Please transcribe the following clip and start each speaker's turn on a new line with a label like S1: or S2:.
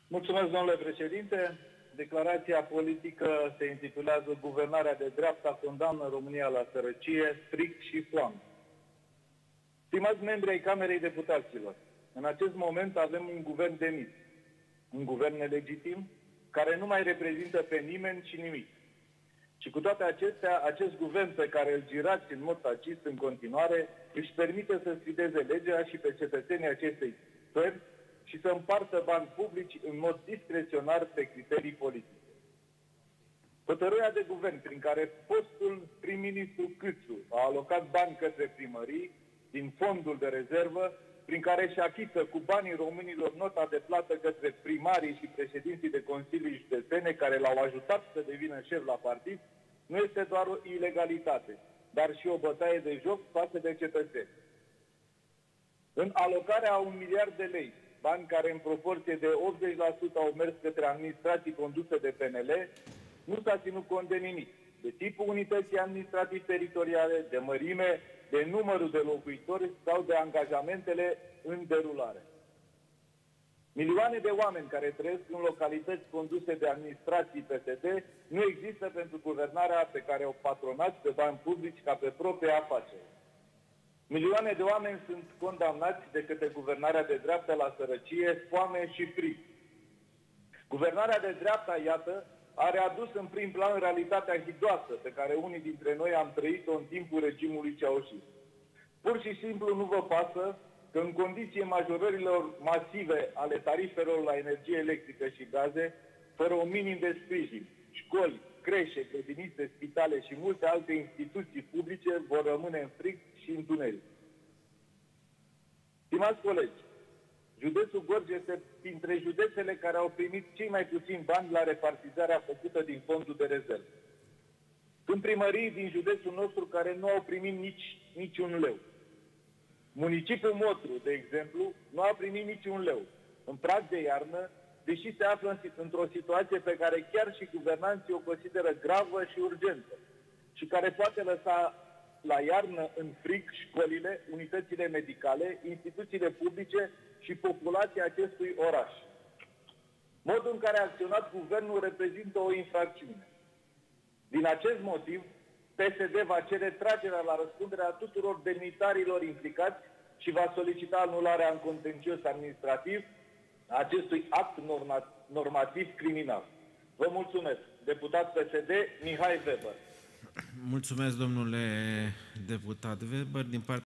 S1: Mulțumesc, domnule președinte. Declarația politică se intitulează Guvernarea de dreapta condamnă România la sărăcie, strict și foame. Stimați membri ai Camerei Deputaților, în acest moment avem un guvern demis, un guvern nelegitim, care nu mai reprezintă pe nimeni și nimic. Și cu toate acestea, acest guvern pe care îl girați în mod tacit în continuare, își permite să sfideze legea și pe cetățenii acestei țări și să împartă bani publici în mod discreționar pe criterii politice. Hotărârea de guvern prin care fostul prim-ministru Câțu a alocat bani către primării din fondul de rezervă, prin care își achită cu banii românilor nota de plată către primarii și președinții de consilii județene care l-au ajutat să devină șef la partid, nu este doar o ilegalitate, dar și o bătaie de joc față de cetățeni. În alocarea a 1 miliard de lei, bani care în proporție de 80% au mers către administrații conduse de PNL, nu s-a ținut cont de nimic, de tipul unității administrativ-teritoriale, de mărime, de numărul de locuitori sau de angajamentele în derulare. Milioane de oameni care trăiesc în localități conduse de administrații PSD nu există pentru guvernarea pe care o patronați pe bani publici ca pe propria afacere. Milioane de oameni sunt condamnați de către guvernarea de dreapta la sărăcie, foame și frig. Guvernarea de dreapta, iată, a readus în prim plan realitatea hidoasă pe care unii dintre noi am trăit-o în timpul regimului Ceaușescu. Pur și simplu nu vă pasă că în condiții majorărilor masive ale tarifelor la energie electrică și gaze, fără un minim de sprijin, școli, creșe, grădinițe, spitale și multe alte instituții publice vor rămâne în frig și întuneric. Stimați colegi, județul Gorj este printre județele care au primit cei mai puțini bani la repartizarea făcută din fondul de rezervă. Sunt primării din județul nostru care nu au primit niciun leu. Municipiul Motru, de exemplu, nu a primit niciun leu. În prag de iarnă, deși se află într-o situație pe care chiar și guvernanții o consideră gravă și urgentă și care poate lăsa la iarnă în frig școlile, unitățile medicale, instituțiile publice și populația acestui oraș. Modul în care a acționat guvernul reprezintă o infracțiune. Din acest motiv, PSD va cere tragerea la răspundere a tuturor demnitarilor implicați și va solicita anularea în contencios administrativ a acestui act normativ criminal. Vă mulțumesc. Deputat PSD, Mihai Weber.
S2: Mulțumesc, domnule deputat Weber. Din partea